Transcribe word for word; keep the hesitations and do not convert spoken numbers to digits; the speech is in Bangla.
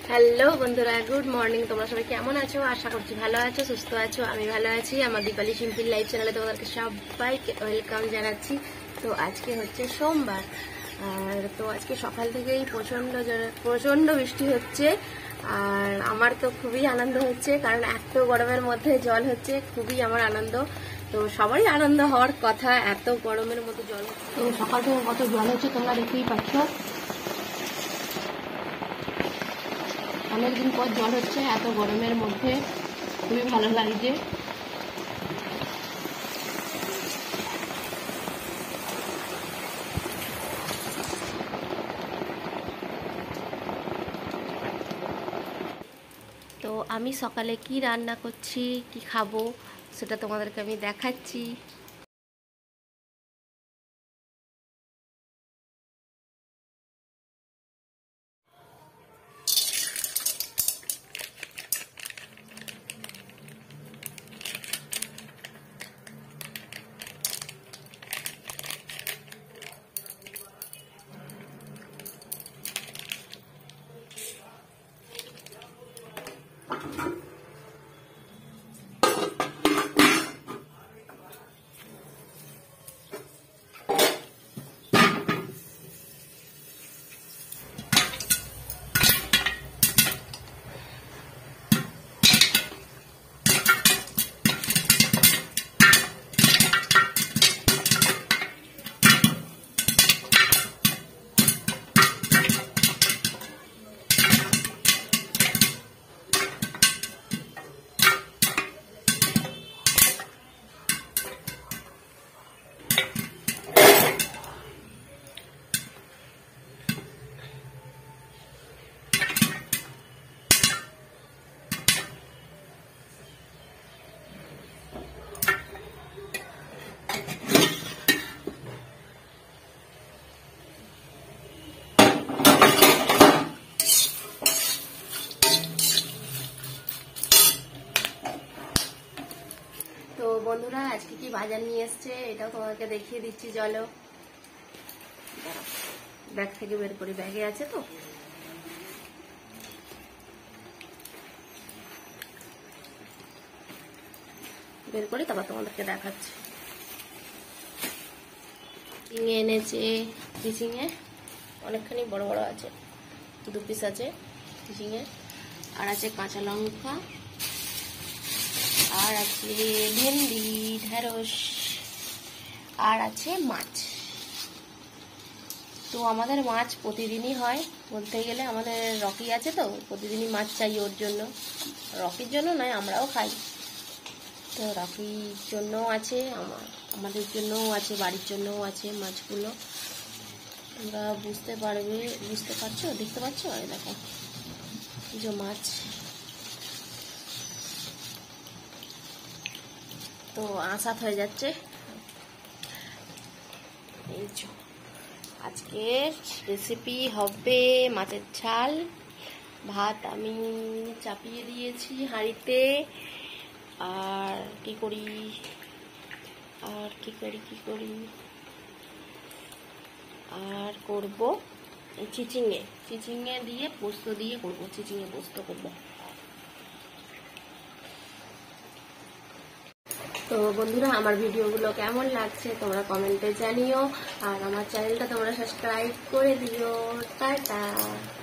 হ্যালো বন্ধুরা, গুড মর্নিং। তোমরা সবাই কেমন আছো? আশা করছি ভালো আছো, সুস্থ আছো। আমি ভালো আছি। আমার দীপালি সিম্পল লাইফ চ্যানেলে তোমাদেরকে সবাইকে ওয়েলকাম জানাচ্ছি। তো আজকে হচ্ছে সোমবার, আর তো আজকে সকাল থেকেই প্রচণ্ড প্রচণ্ড বৃষ্টি হচ্ছে। আর আমার তো খুবই আনন্দ হচ্ছে, কারণ এত গরমের মধ্যে জল হচ্ছে, খুবই আমার আনন্দ। তো সবারই আনন্দ হওয়ার কথা, এত গরমের মধ্যে জল হচ্ছে। তো সকাল থেকে কত জল হচ্ছে তোমরা দেখতেই পাচ্ছ। অনেকদিন পর জল হচ্ছে এত গরমের মধ্যে, খুবই ভালো লাগছে। তো আমি সকালে কি রান্না করছি, কি খাবো, সেটা তোমাদেরকে আমি দেখাচ্ছি। তো বন্ধুরা, আজকে কি বাজার নিয়ে এসছে এটাও তোমাকে দেখিয়ে দিচ্ছি। চলো, ব্যাগ থেকে বের করি, ব্যাগে আছে তো। বের করি, তারপর তোমাদেরকে দেখাচ্ছি। চিংড়ি এনেছে, চিচিঙে অনেকখানি বড় বড় আছে, দু পিস আছে চিচিঙে। আর আছে কাঁচা লঙ্কা, আর আছে ভেন্ডি, ঢেঁড়স, আর আছে মাছ। তো আমাদের মাছ প্রতিদিনই হয় বলতে গেলে। আমাদের রকি আছে, তো প্রতিদিনই মাছ চাই ওর জন্য। রকির জন্য নয়, আমরাও খাই। তো রকির জন্যও আছে, আমার আমাদের জন্যও আছে, বাড়ির জন্যও আছে মাছগুলো। তোমরা বুঝতে পারবে, বুঝতে পারছো, দেখতে পাচ্ছ? আর দেখো যে মাছ। তো আসাত হয়ে যাচ্ছে। এই যে আজকের রেসিপি হবে মাছের ঝাল। ভাত আমি চাপিয়ে দিয়েছি হাঁড়িতে। আর কি করি আর কি করি কি করি আর করব চিচিঙে চিচিঙে দিয়ে পোস্ত দিয়ে করবো, চিচিঙে পোস্ত করবো। তো বন্ধুরা, আমার ভিডিওগুলো কেমন লাগছে তোমরা কমেন্টে জানিও, আর আমার চ্যানেলটা তোমরা সাবস্ক্রাইব করে দিও। টাটা।